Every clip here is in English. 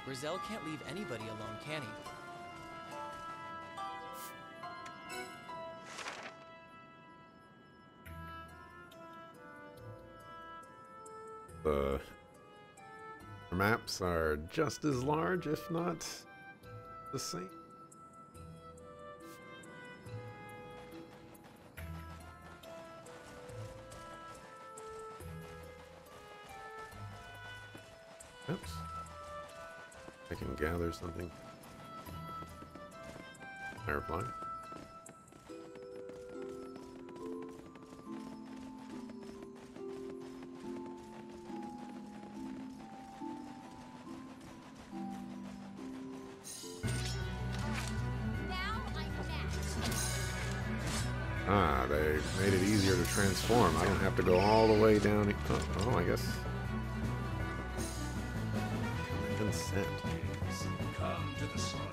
Grizel can't leave anybody alone, can he? The maps are just as large, if not the same. Oops. I can gather something. Firefly. Ah, they made it easier to transform. I don't have to go all the way down. Oh, I guess. Consent. Come to the slaughter.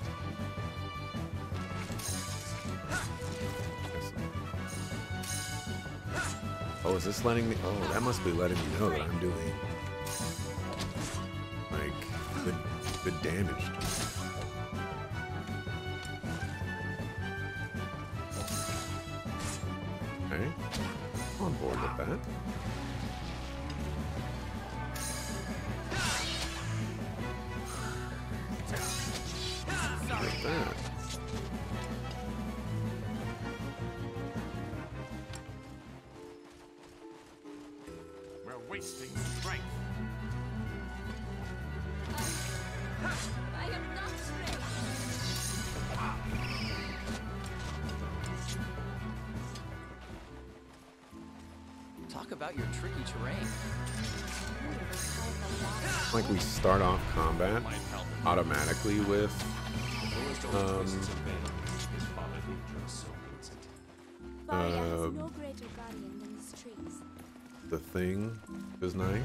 Oh, is this letting me? Oh, that must be letting me know that I'm doing like good damage. Okay, I'm on board with that. Like that. We're wasting strength. I am not ready. Talk about your tricky terrain. Like we start off combat automatically with Fire has no greater guardian than his trees. the thing is nice.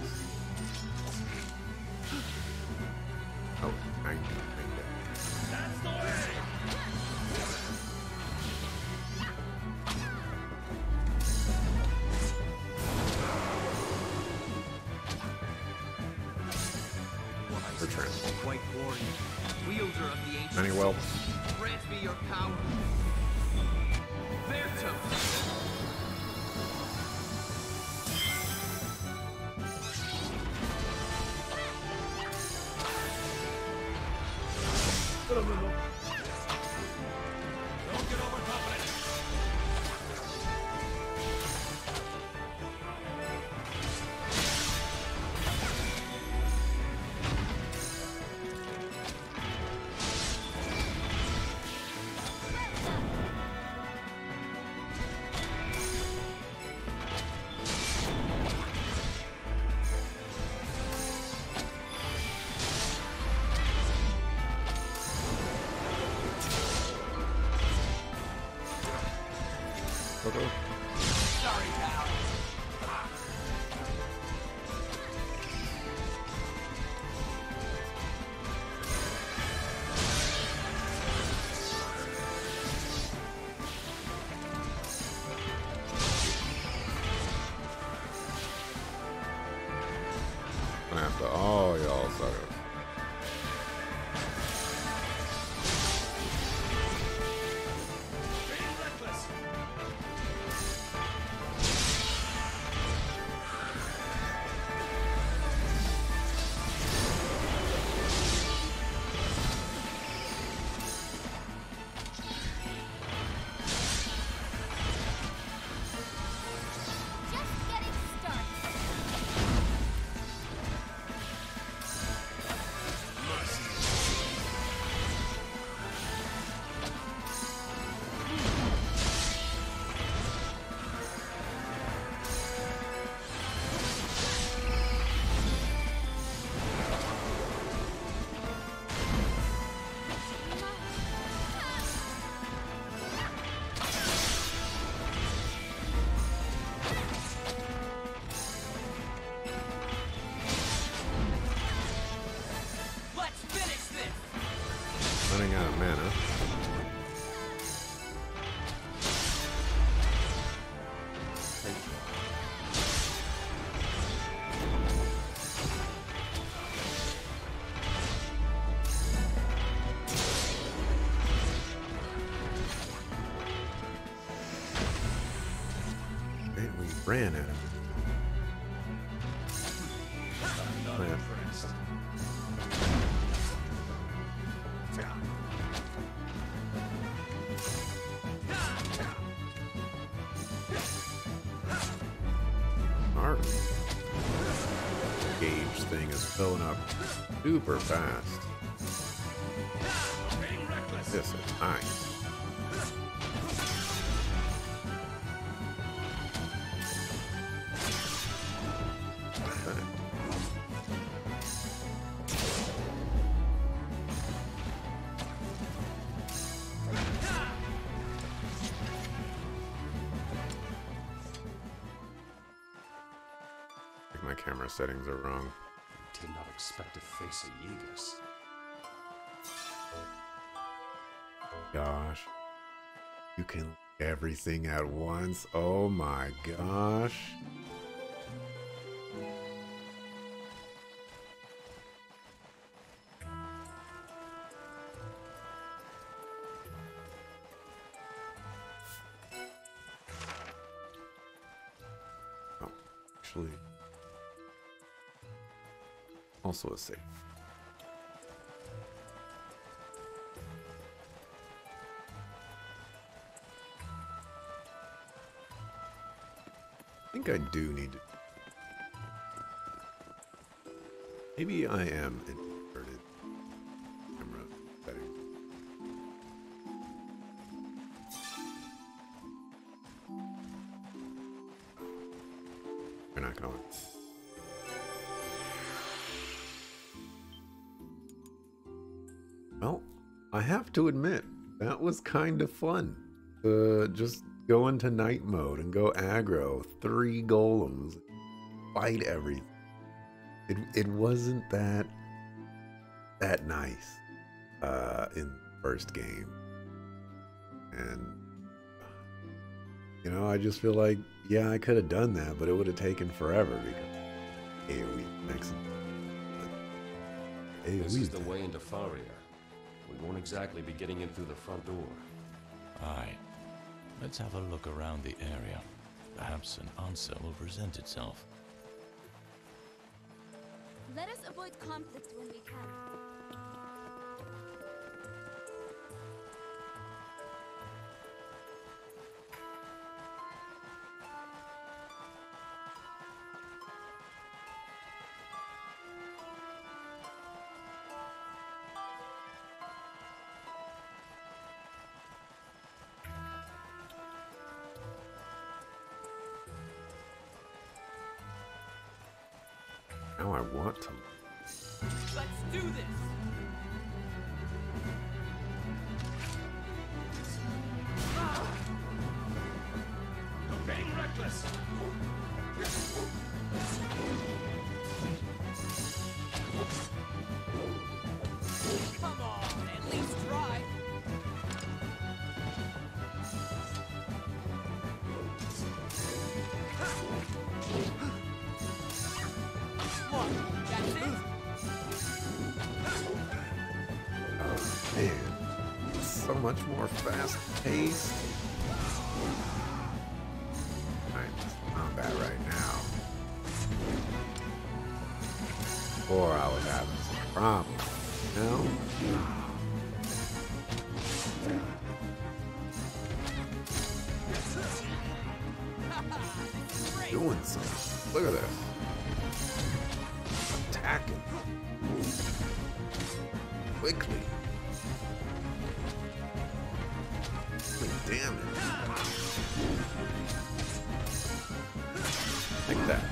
Oh, I That's the way. return. White warrior, wielder of the ancient Many whelps. sword, grant me your power. Vertum! Don't get overconfident. Sorry, pal. After all y'all suckers. Being reckless. Just getting started. Let's finish this! Running out of mana. ran at him. Not Yeah. impressed. Our gauge thing is filling up super fast. Being reckless. This is nice. I think my camera settings are wrong. Did not expect to face a Yeagus. Gosh. You can everything at once. Oh my gosh. Oh, actually. Also a save. I think I do need to. Maybe I am inverted camera setting. We're not going. Well, I have to admit, that was kind of fun. Just go into night mode and go aggro 3 golems, fight everything. It wasn't that nice in the first game. And you know, I just feel like, yeah, I could have done that, but it would have taken forever because AoE next. This is the way into Faria. We won't exactly be getting in through the front door. Aye. Let's have a look around the area. Perhaps an answer will present itself. Let us avoid conflict when we can. Now I want to. Let's do this! Being reckless. Come on, at least try! Look, that's it! Oh man, it's so much more fast paced. I'm combat right now. Before I was having some problems, you know? Doing something. Look at this. Attacking. Quickly. Doing damage. Like that.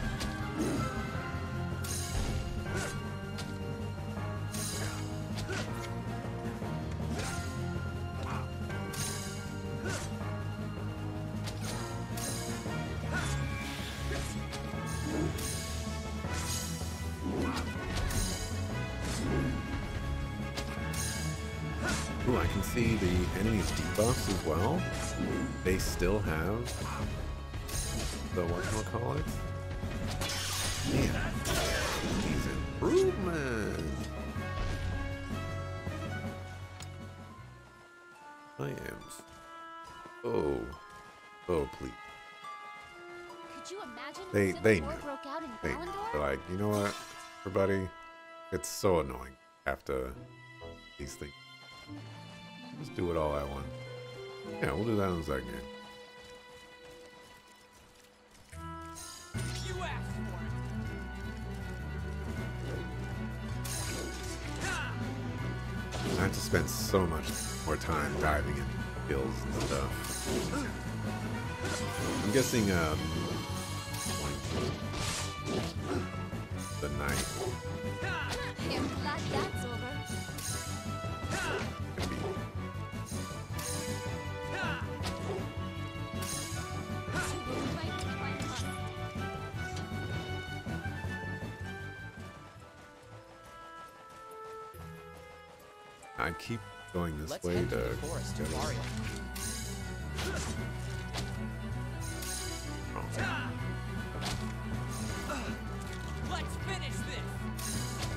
Ooh, I can see the enemy's debuffs as well. They still have the whatchamacallit. Man, these improvements. I am so pleased. Could you imagine if They Civil they War knew. broke out in They're Valandor? like, you know what, everybody, it's so annoying after these things. Just do it all at once. Yeah, we'll do that in a second. You asked for it. I have to spend so much more time diving into skills and stuff. I'm guessing, the night I am glad that's over. could be. To the right if I must. I keep going this Let's way head to to the forest to go to- Varia. oh. Let's finish this.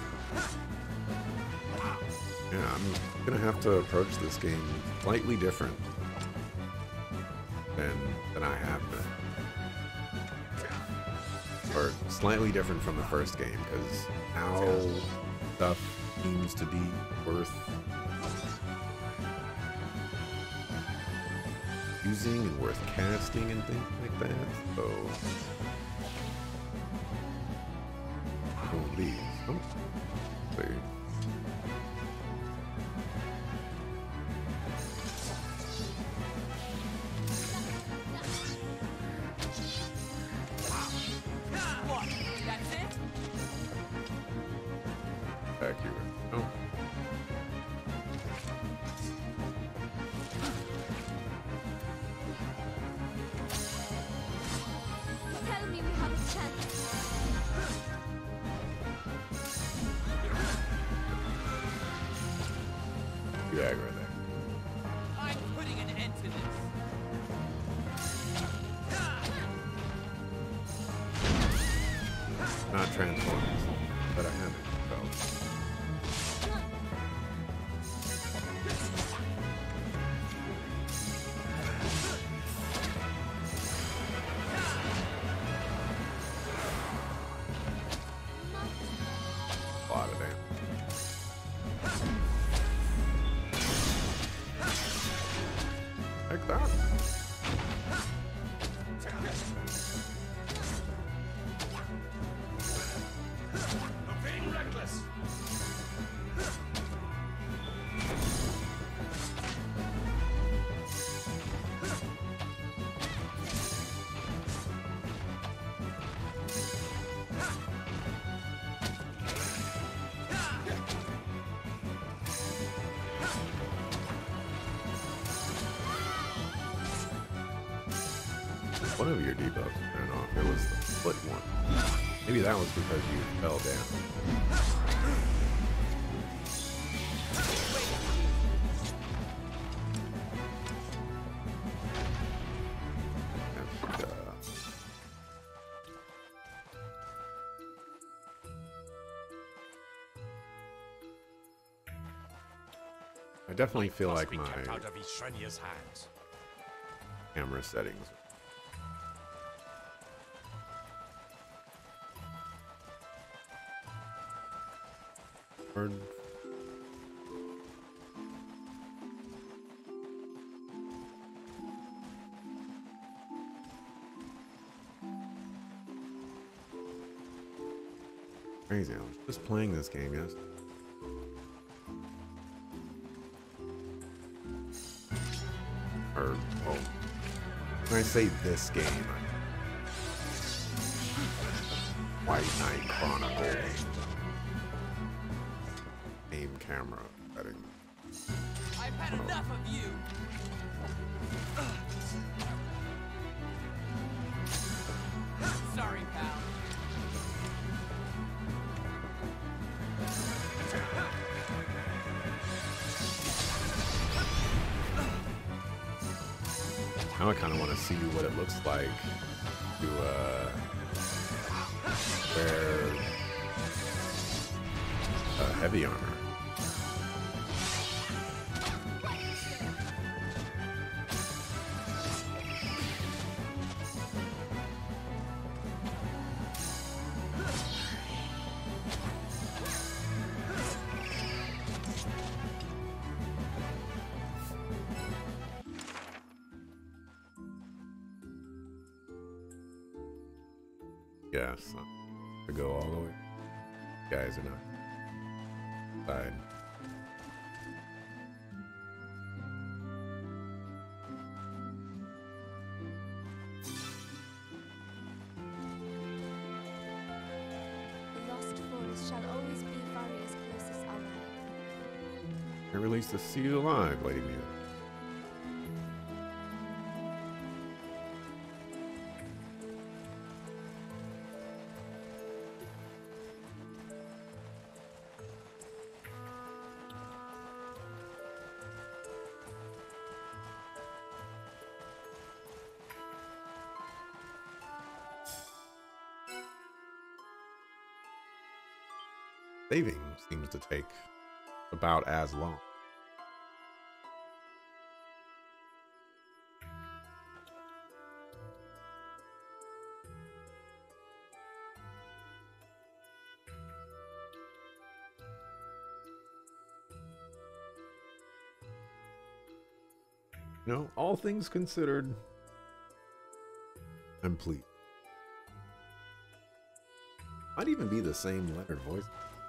Yeah, I'm gonna have to approach this game slightly different than I have been. Or slightly different from the first game, because how stuff seems to be worth using and worth casting and things like that. So these. Oh, let's see. What? That's it? Accurate. Oh. Tell me we have a chance. You aggro there. I'm putting an end to this. Not Transformers, but I have it. So. A lot of damage. Like that. I'm being reckless. One of your debuffs turned off. It was the foot one. Maybe that was because you fell down. And, I definitely feel like my Out of Ishrenia's hands. camera settings. Hard. Crazy. I was just playing this game, yes. Or, well, when I say this game, White Knight Chronicles. Aim camera setting. I've had enough of you. Sorry, pal. Now I kind of want to see what it looks like to wear heavy armor. guess. To go all the way. Guys are not. Fine. The Lost Forest shall always be Varia's closest ally. I released to see you alive, Lady Mute. Saving seems to take about as long. You know, all things considered, I'm pleased. Might even be the same Leonard voice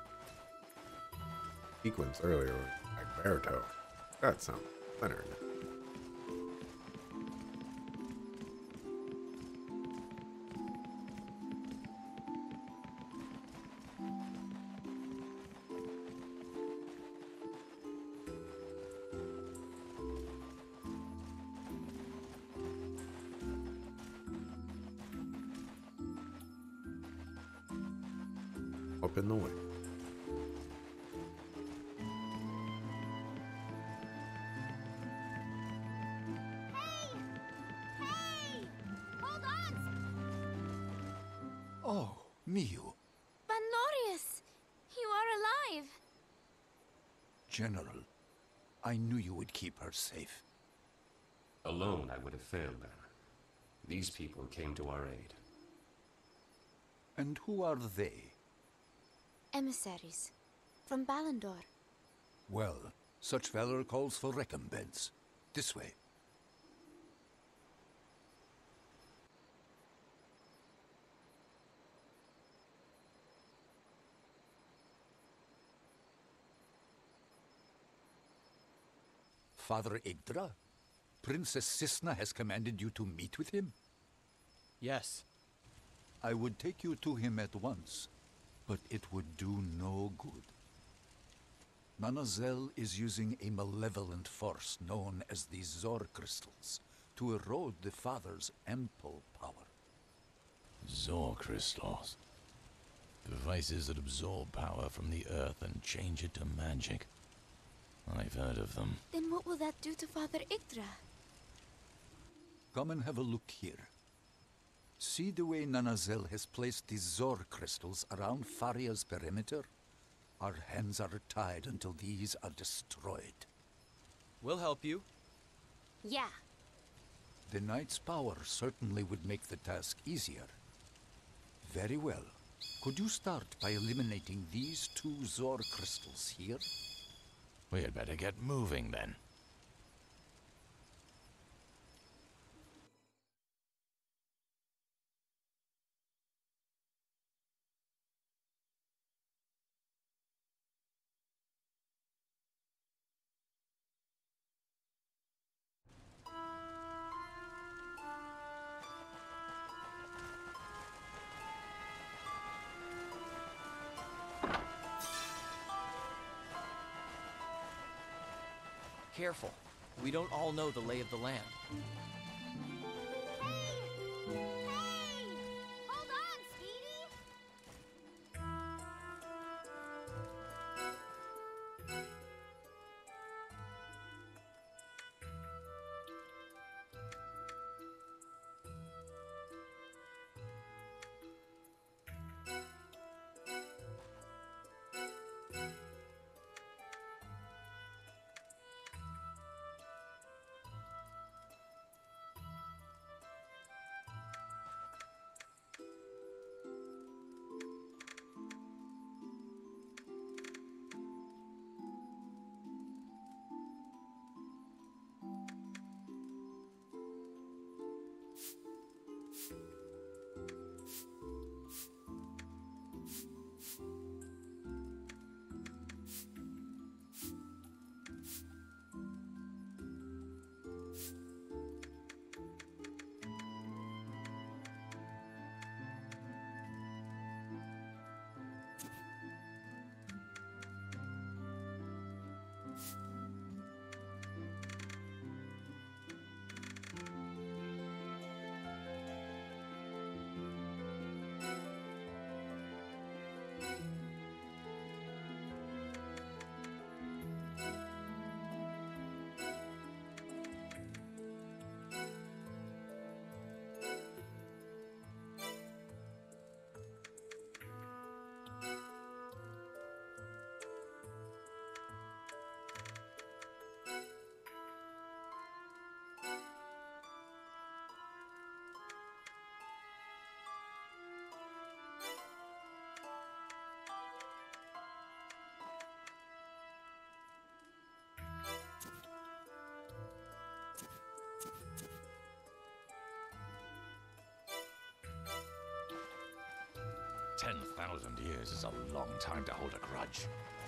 sequence earlier, like Berto. That sounds Leonard. Up in the way. Hold on! Oh, Miu. Banorius! You are alive! General, I knew you would keep her safe. Alone, I would have failed her. These people came to our aid. And who are they? Emissaries. From Balandor. Well, such valor calls for recompense. This way. Father Yggdra? Princess Cisna has commanded you to meet with him? Yes. I would take you to him at once, but it would do no good. Nanazel is using a malevolent force known as the Zor crystals to erode the Father's ample power. Zor crystals. Devices that absorb power from the earth and change it to magic. I've heard of them. Then what will that do to Father Yggdra? Come and have a look here. See the way Nanazel has placed the Zor crystals around Faria's perimeter? Our hands are tied until these are destroyed. We'll help you. Yeah. The Knight's power certainly would make the task easier. Very well. Could you start by eliminating these 2 Zor crystals here? We had better get moving then. Careful. We don't all know the lay of the land. Hey! Hold on, Speedy! 1,000 years is a long time to hold a grudge.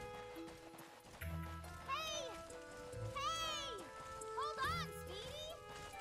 Hey! Hey! Hold on, Speedy!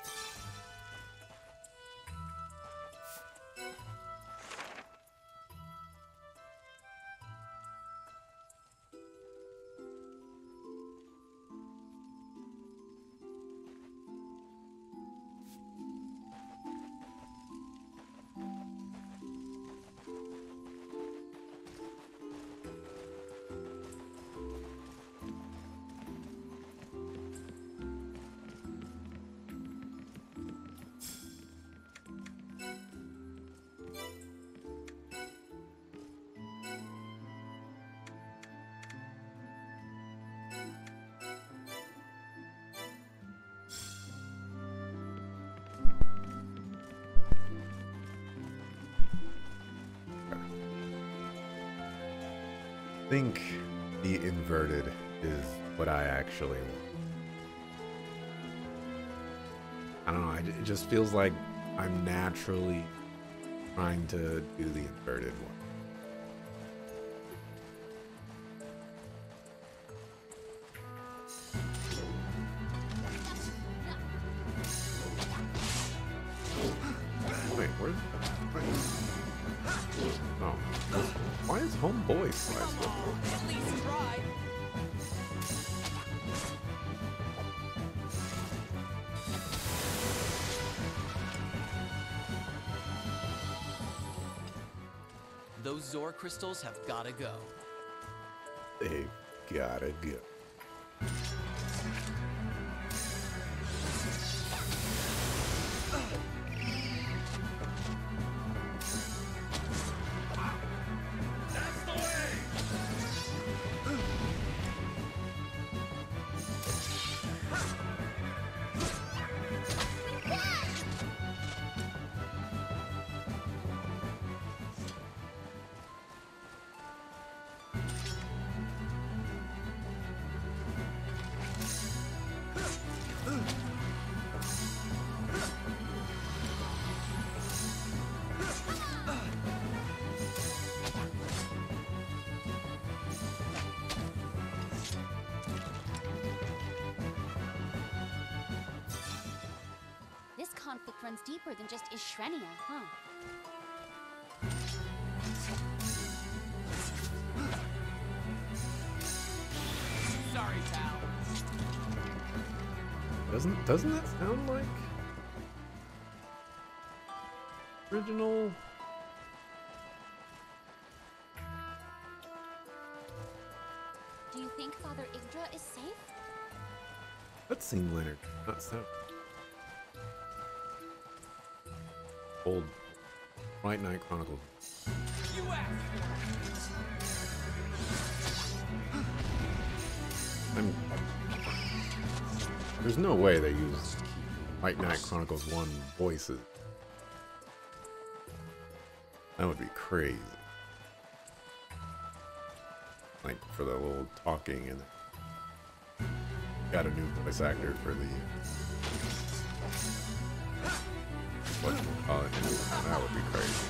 I think the inverted is what I actually want. I don't know, it just feels like I'm naturally trying to do the inverted one. Wait, where's... Oh, why is homeboy sliced up? At least try. Those Zor crystals have gotta go. They gotta go. This conflict runs deeper than just Ishrenia, huh? Sorry, pal. Doesn't that sound like original? Do you think Father Yggdra is safe? Cutscene Leonard, not so. Old White Knight Chronicles. You asked There's no way they use White Knight Chronicles 1 voices. That would be crazy. Like for the little talking and got a new voice actor for the what you call it. That would be crazy.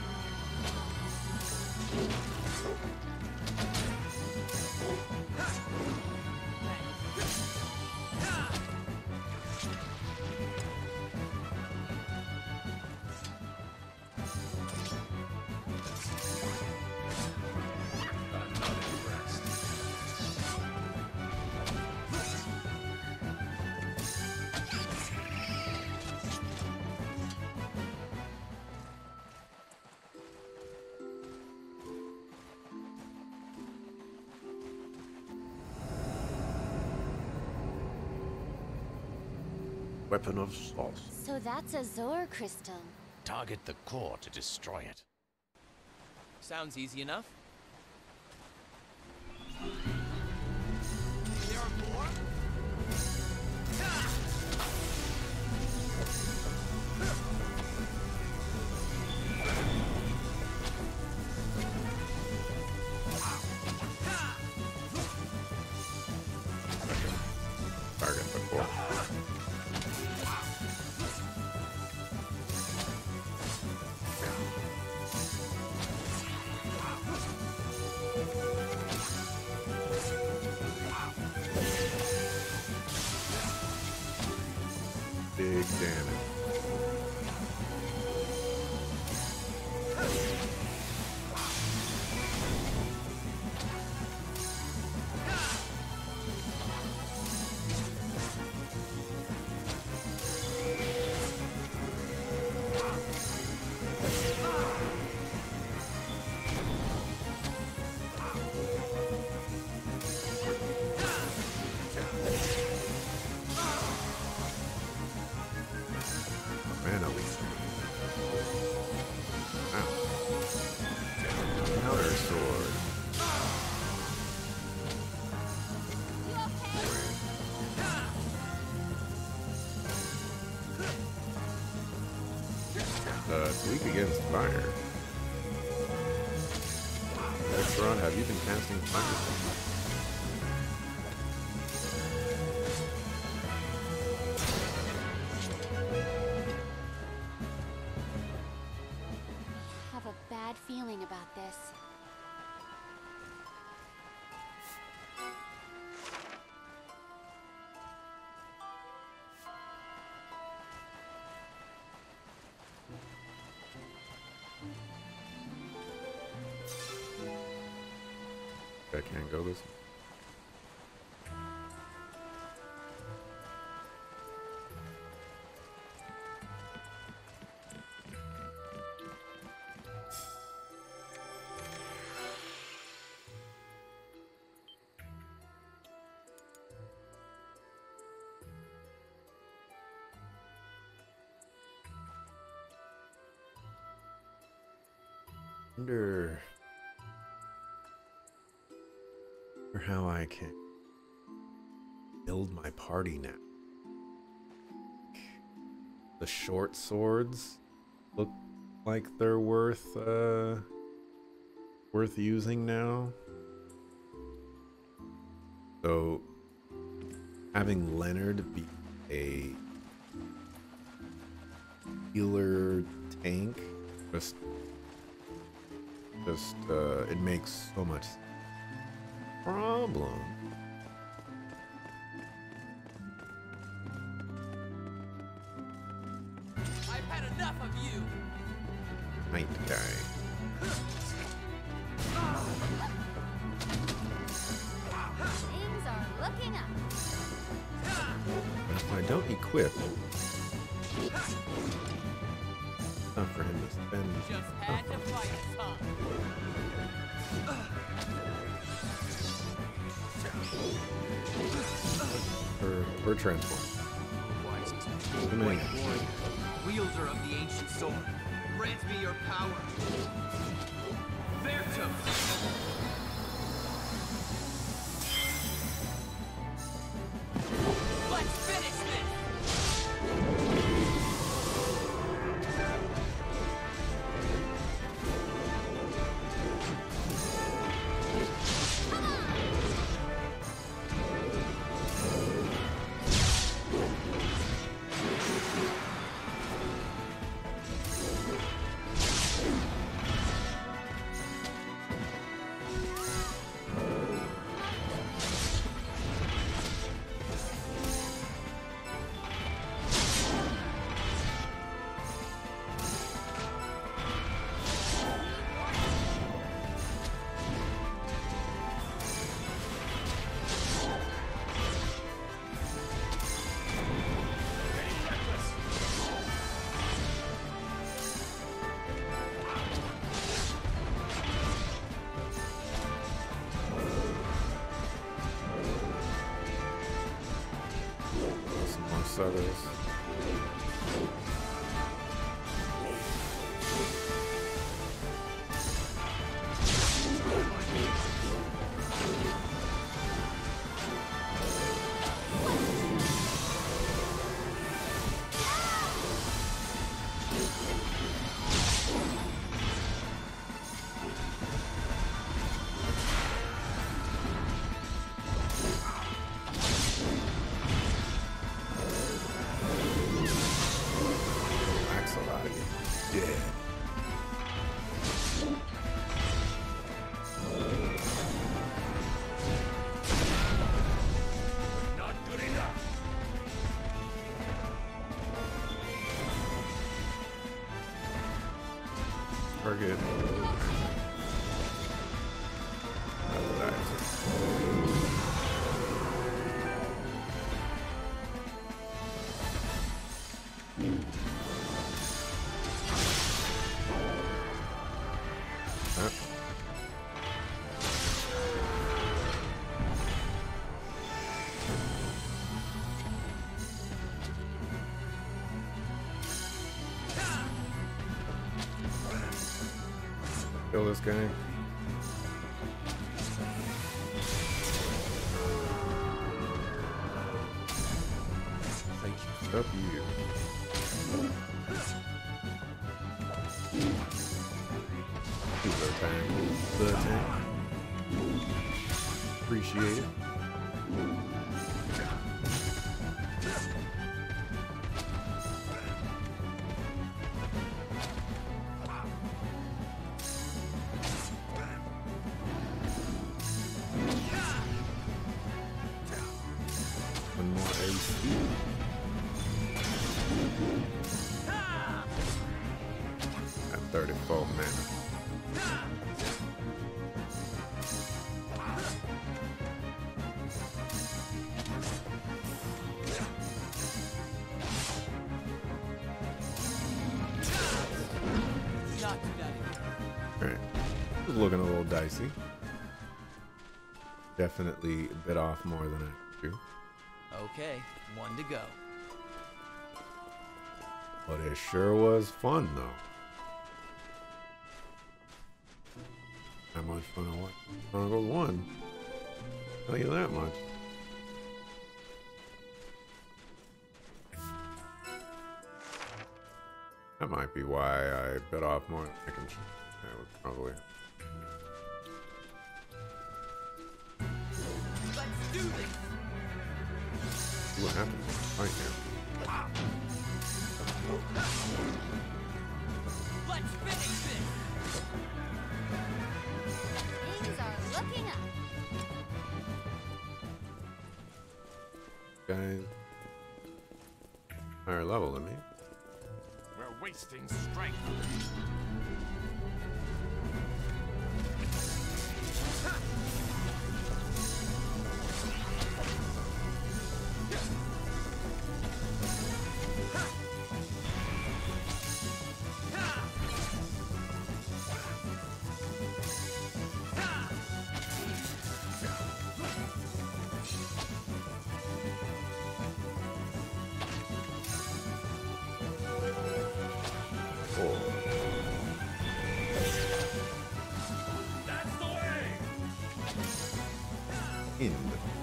Weapon of Sauce. So that's a Zor crystal. Target the core to destroy it. Sounds easy enough. There are more? Target the core. Big damage. Man, at least. Wow. Counter sword. You okay? It's weak against fire. Exron, have you been casting fire? I have a bad feeling about this. I can't go this way. Wonder how I can build my party now. The short swords look like they're worth using now. So having Leonard be a healer tank just it makes so much problem. I've had enough of you. Night guy. Things are looking up. But if I don't equip, not for him to spend. Just had to fight us, huh? For transform. White warrior, wielder of the ancient sword, grant me your power. Vertum! Let's finish this! Some more sutters. this guy. Thank you. Up you. Super attack. The attack. Appreciate it. One more AC. At 34 mana. Not do that again. Alright. This is looking a little dicey. Definitely a bit off more than I do. Okay, one to go. But it sure was fun though. How much fun it was. Chronicles 1. Tell you that much. That might be why I bit off more than I can chew. That was probably. Let's do this! See what happens right now. Let's finish this! Things are looking up. Guys. Higher level than me. We're wasting strength. That's the way. In.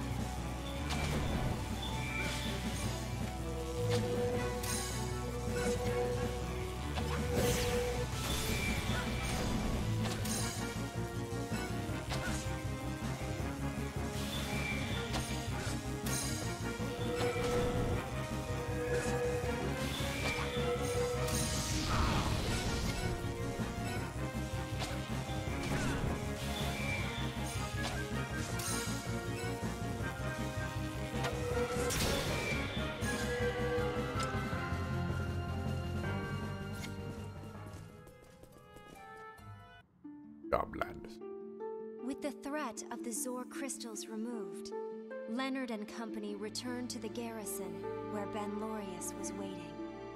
Job, lads. With the threat of the Zor crystals removed, Leonard and company returned to the garrison where Ben Lorius was waiting.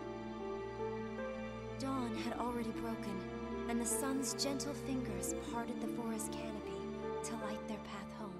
Dawn had already broken, and the sun's gentle fingers parted the forest canopy to light their path home.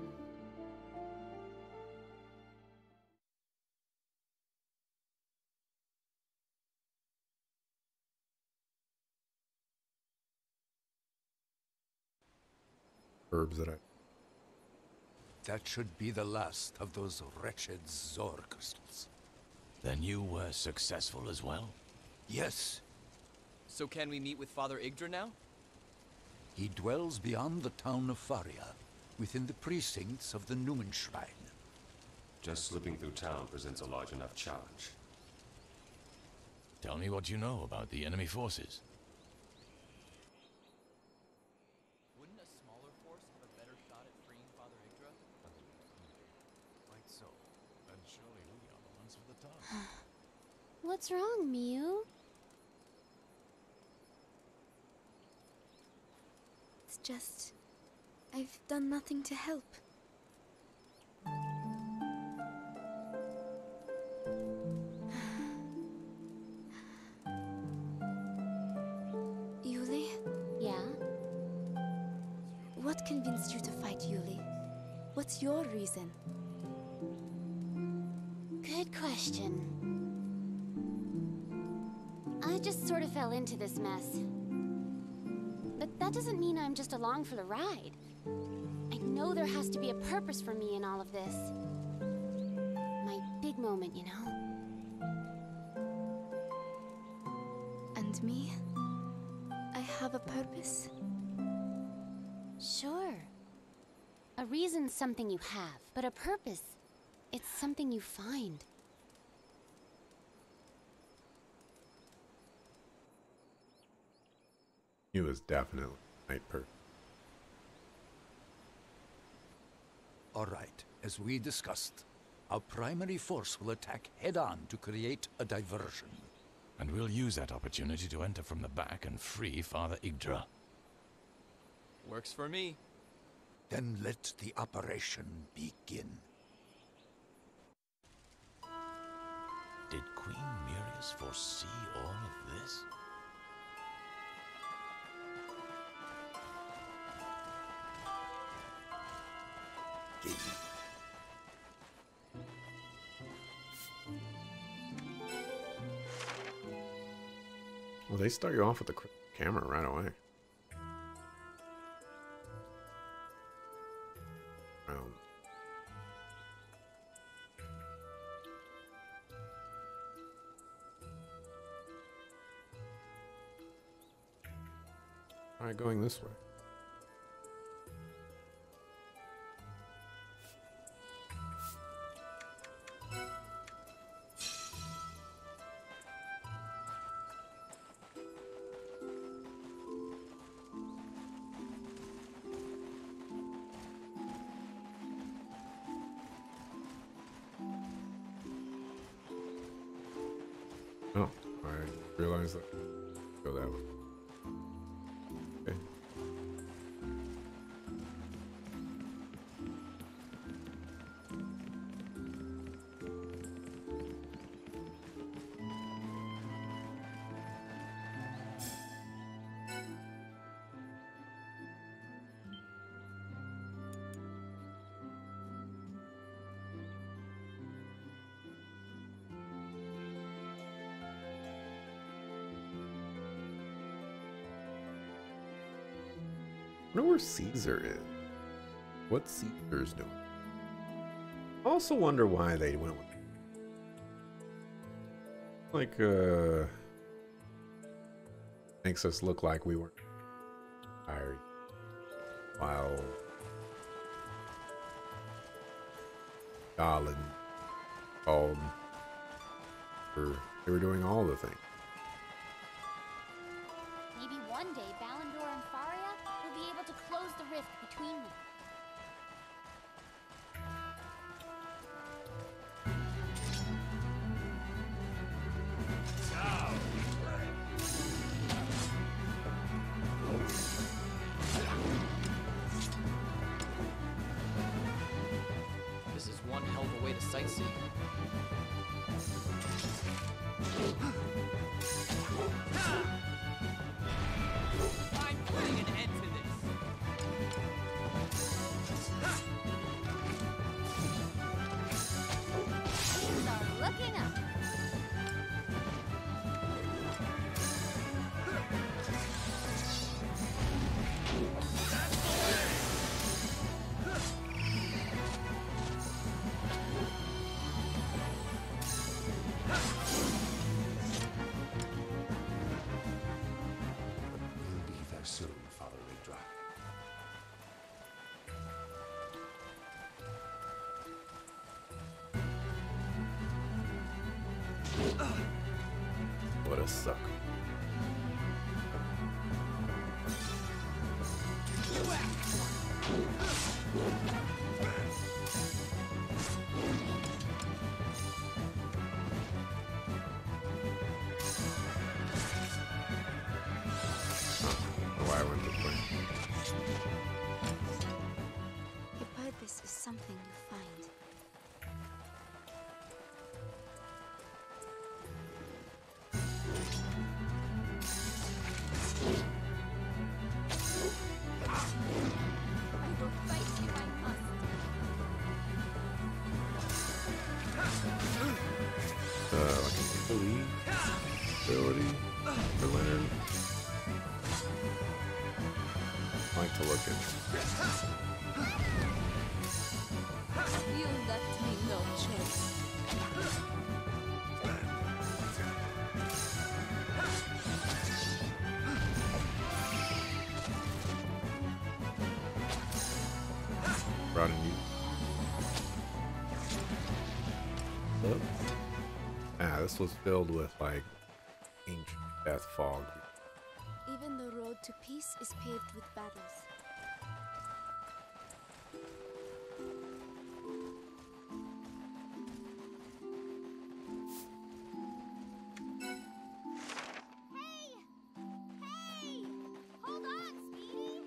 Herbs that I. That should be the last of those wretched Zor crystals. Then you were successful as well? Yes, So can we meet with Father Yggdra now? he dwells beyond the town of Faria, within the precincts of the Numen Shrine. Just slipping through town presents a large enough challenge. Tell me what you know about the enemy forces. Wouldn't a smaller force have a better shot at freeing Father Yggdra? Quite so. And surely we are the ones for the task. What's wrong, Miu? It's just... I've done nothing to help. Yuli, Yeah? what convinced you to fight Yuli? What's your reason? Good question. I just sort of fell into this mess. But that doesn't mean I'm just along for the ride. I know there has to be a purpose for me in all of this. My big moment, you know? And me? I have a purpose? Sure. A reason's something you have, but a purpose, it's something you find. He was definitely night person. All right, as we discussed, our primary force will attack head-on to create a diversion. And we'll use that opportunity to enter from the back and free Father Yggdra. Works for me. Then let the operation begin. Did Queen Mirius foresee all of this? Well, they start you off with the camera right away. Try going this way. Oh, I realized that. Go that way. Okay. I wonder where Caesar is. What Caesar's doing. I also wonder why they went with it. Like, makes us look like we weren't tired while Stalin called for they were doing all the things. Maybe one day Balindor and Faria will be able to close the rift between them. This is one hell of a way to sightsee. I'm putting an end to this. Things are looking up. We'll be there soon, Father Yggdra. What a sucker. Why I went this way. Your purpose is something you find. I will fight if I must. Like a believe ability for Leonard. like to look at. You left me no choice. Brought in you. Hello? Ah, this was filled with like ancient death fog. Even the road to peace is paved with battles. Hey! Hold on, Speedy!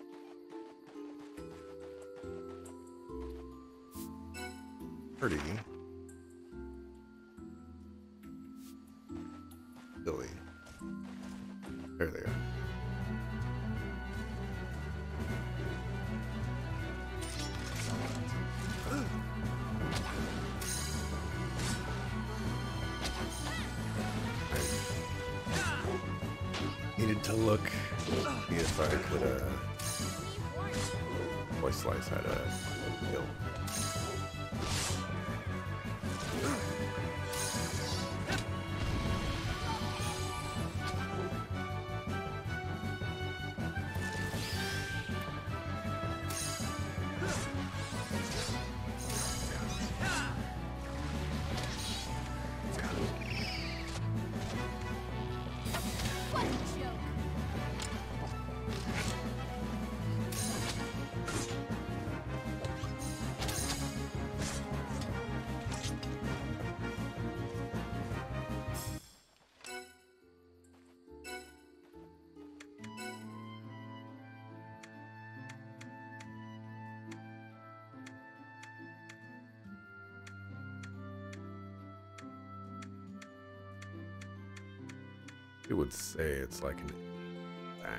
Pretty. Silly. There they are. I needed to look, see if I could, Voice Slice had a kill. What a joke! It would say it's like an back.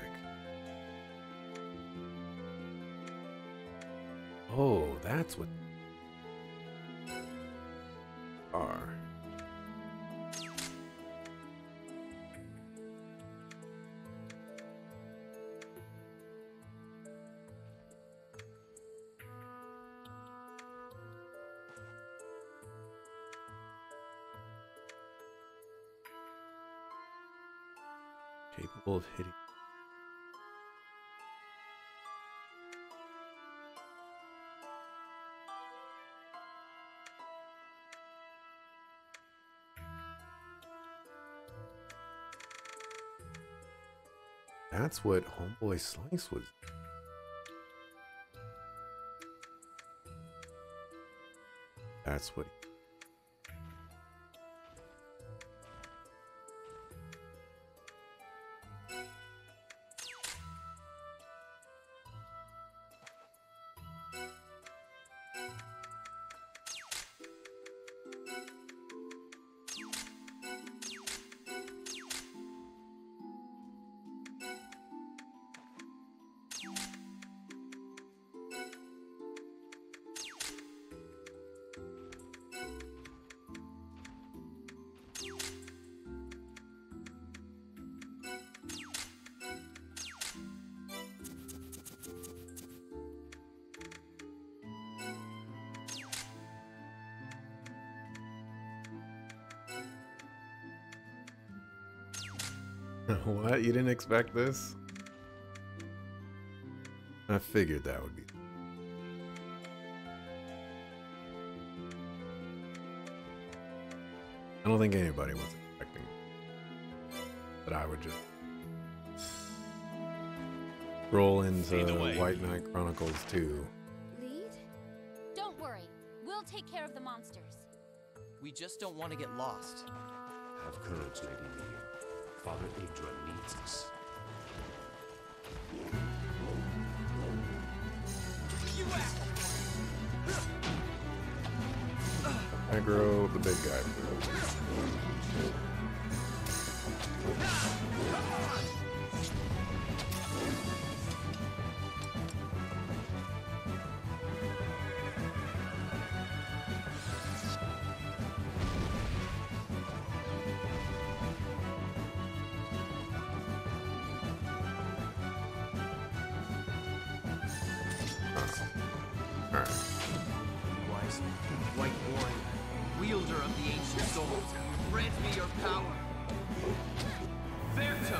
Oh, that's what are. Capable of hitting. That's what Homeboy Slice was. That's what. What? You didn't expect this? I figured that would be. I don't think anybody was expecting that I would just roll into White Knight Chronicles 2. Lead? Don't worry. We'll take care of the monsters. We just don't want to get lost. Have courage, Lady Mia. Father Idra needs us. Aggro the big guy. White warrior, wielder of the ancient sword, grant me your power. Vertum!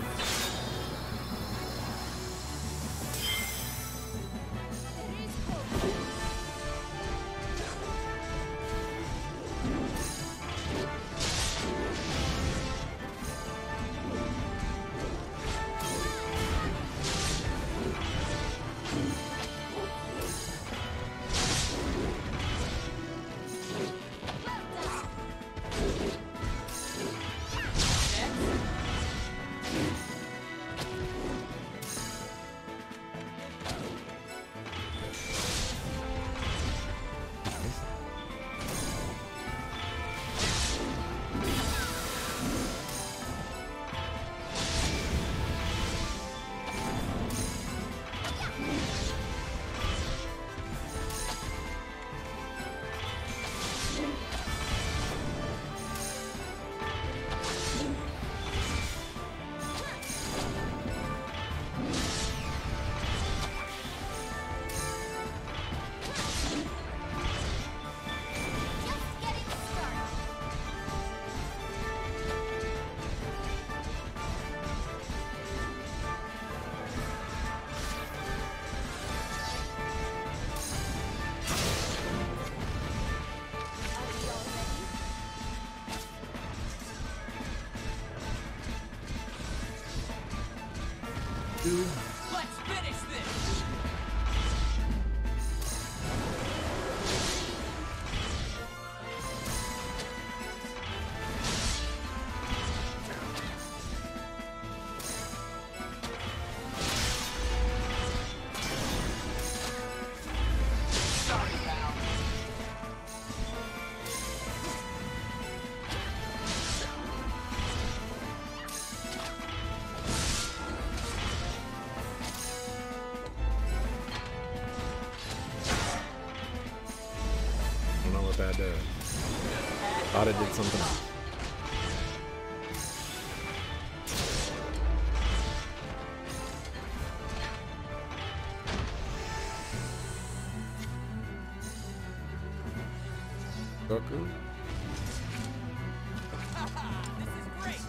Let's finish this! Sorry, pal. I don't know what that did. Thought it did something else. Goku? This is great!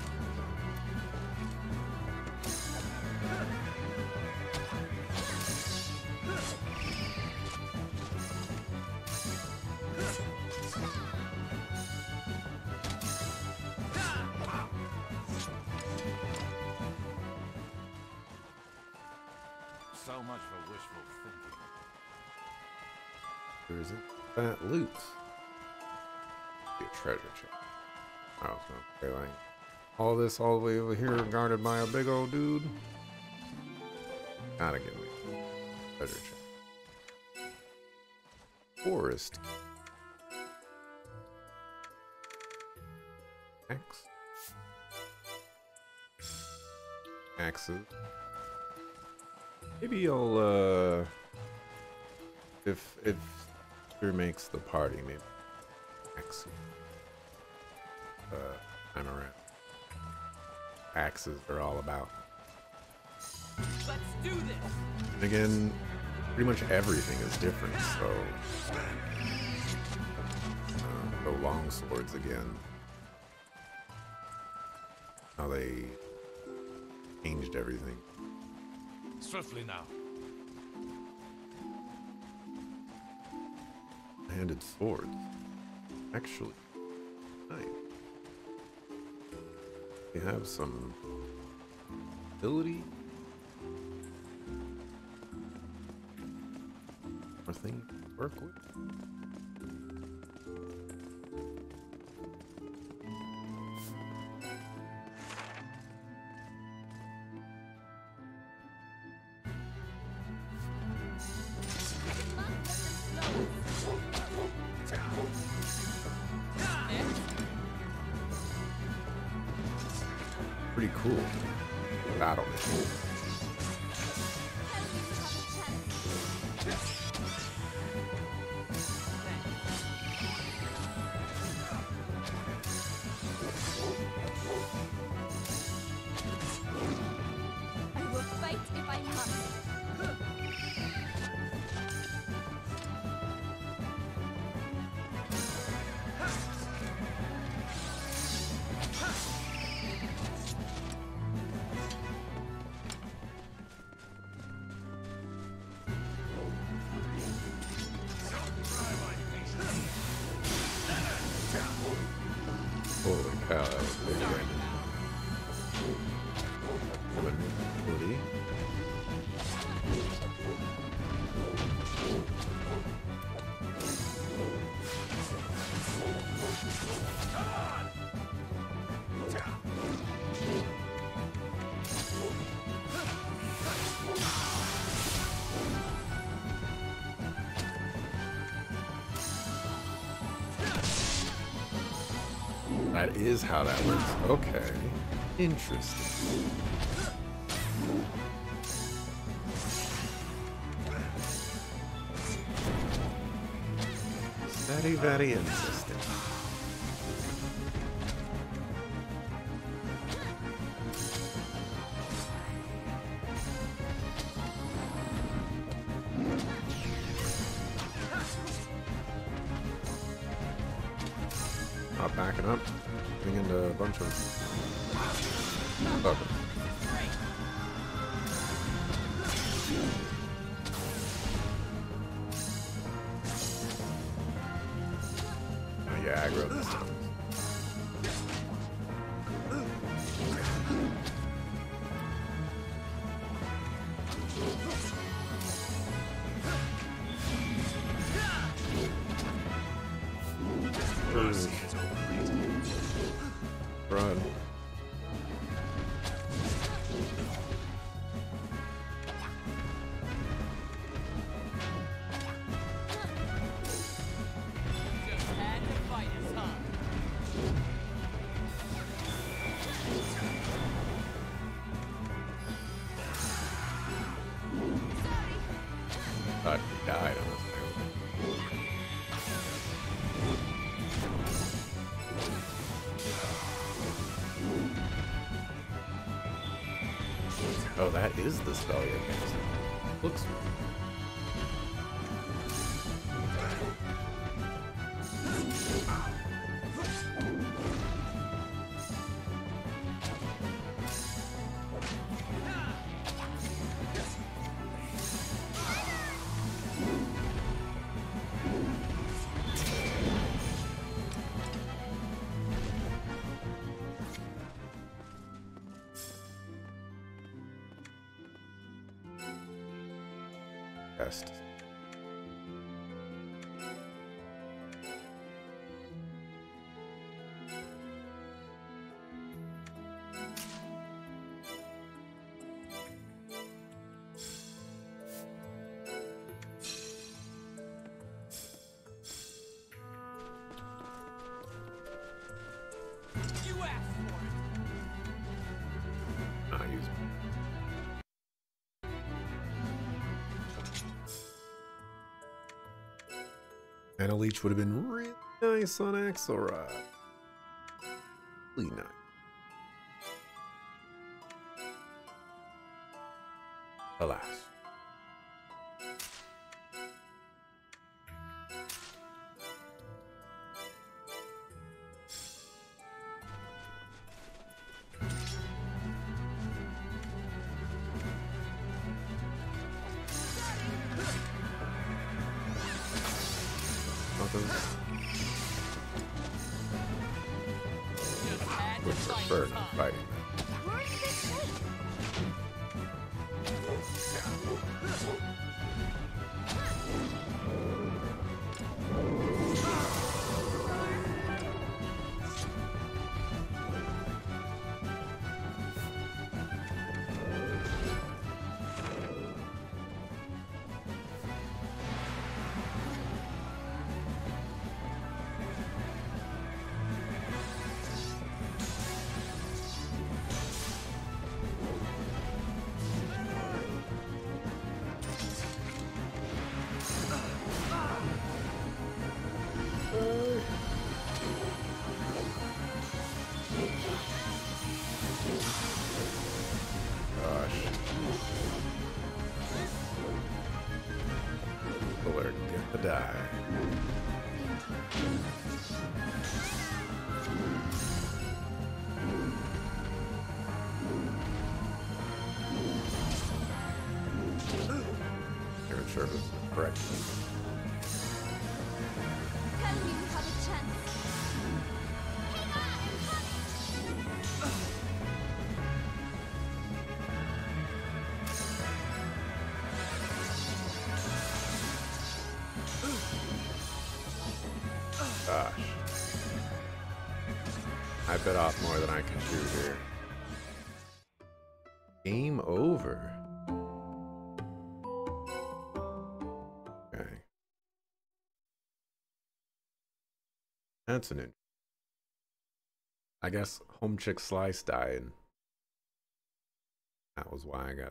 So much for wishful thinking. Or is it that loot? Be a treasure chest. I was gonna say like all this all the way over here guarded by a big old dude. Gotta give me treasure chest. Forest. Axe. Axes. Maybe I'll if Drew makes the party, maybe axe. I'm around. Axes are all about. Let's do this! And again, pretty much everything is different, so go long swords again. How they changed everything. Swiftly now. Handed swords. Actually, nice. They have some ability. More thing to work with. Pretty cool battle mission. I will fight if I must. Holy cow, that was big damage. Woody. That is how that works. Okay. Interesting. Very, very interesting. Not backing up. Getting into a bunch of... Okay. Oh yeah, aggro this time. Run. Just had to fight us, huh? Thought he died on this thing. Oh, that is the spell you're casting. Looks. Best. You asked for it. Not use. And a leech would have been really nice on Axelrod. Really nice. Alas. Would prefer not fighting that. Gosh. Bullard get the die. You're sure this is correct. Tell me we have a chance. Hang on! gosh. I bit off more than I can chew here. Game over. Okay. That's an I guess Home Chick Slice died. That was why I got.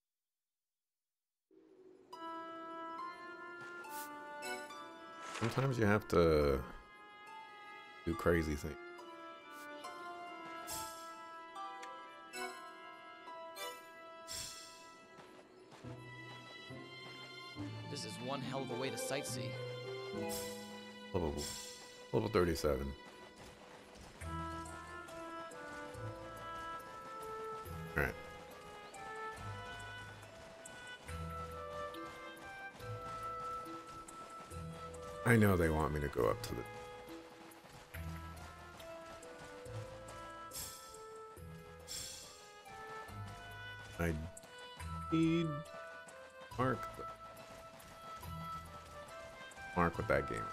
Sometimes you have to do crazy things. This is one hell of a way to sightsee. Level 37. Alright. I know they want me to go up to the... I need mark with that game.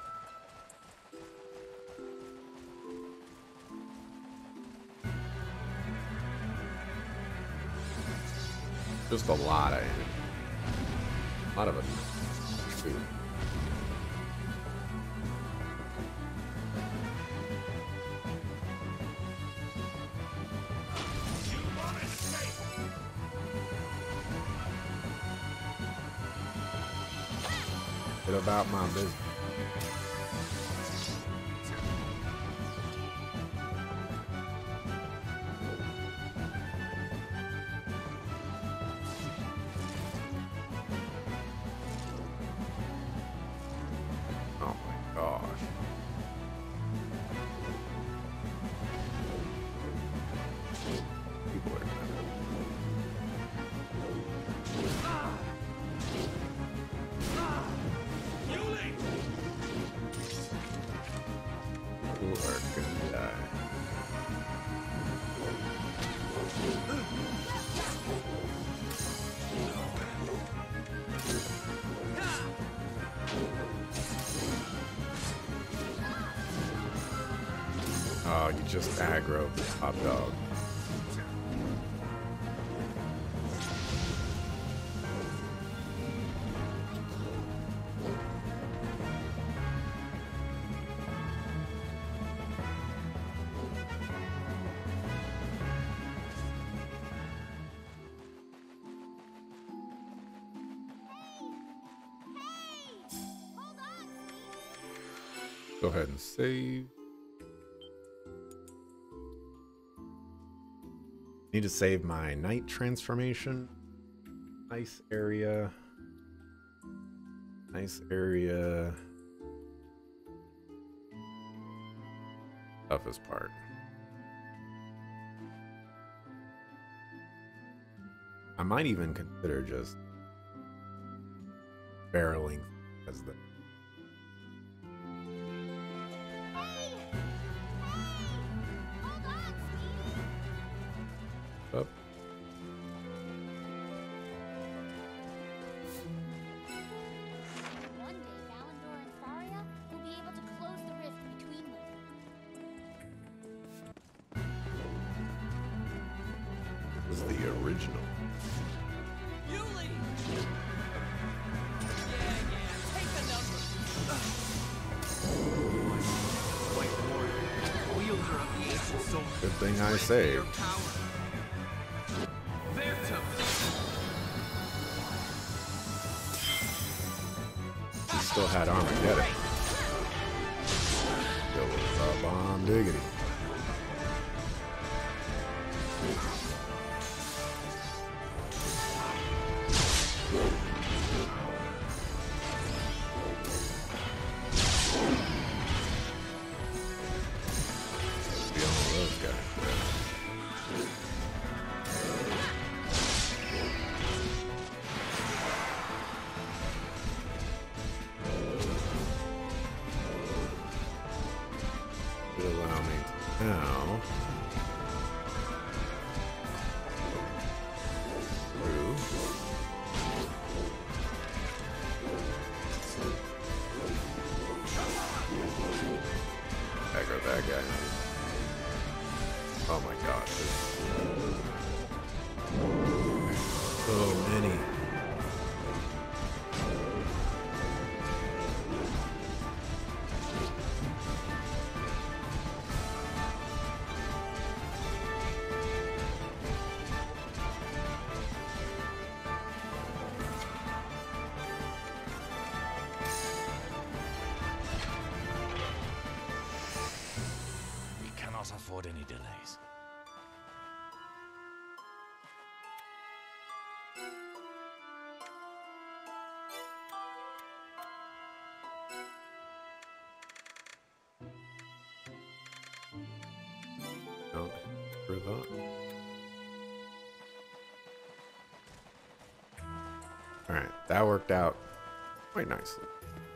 Just a lot of it. A lot of it. Sweet. Bit about my business. Oh my gosh. People are gonna die. Oh, you just aggroed the top dog. Go ahead and save. Need to save my night transformation. Nice area. Nice area. Toughest part. I might even consider just barreling as the up. One day, Valandor and Faria will be able to close the rift between them. This is the original. Yuli! Yeah, take the number. White warrior, wielder of the ancient sword. Good thing I saved. He still had Armageddon. Yo, bomb diggity. Be all those guys. Will allow me to now through get that guy. Oh my god. So many. We cannot afford any delays. Don't revoke. Alright, that worked out quite nicely.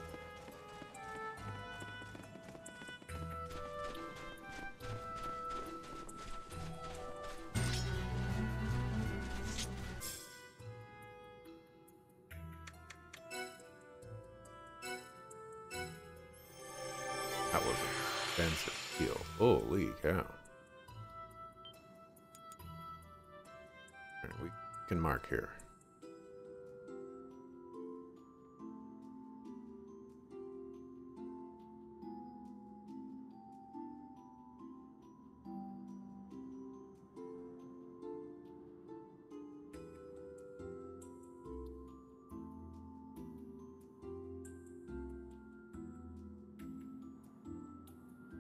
That was an expensive deal. Holy cow. Alright, we can mark here.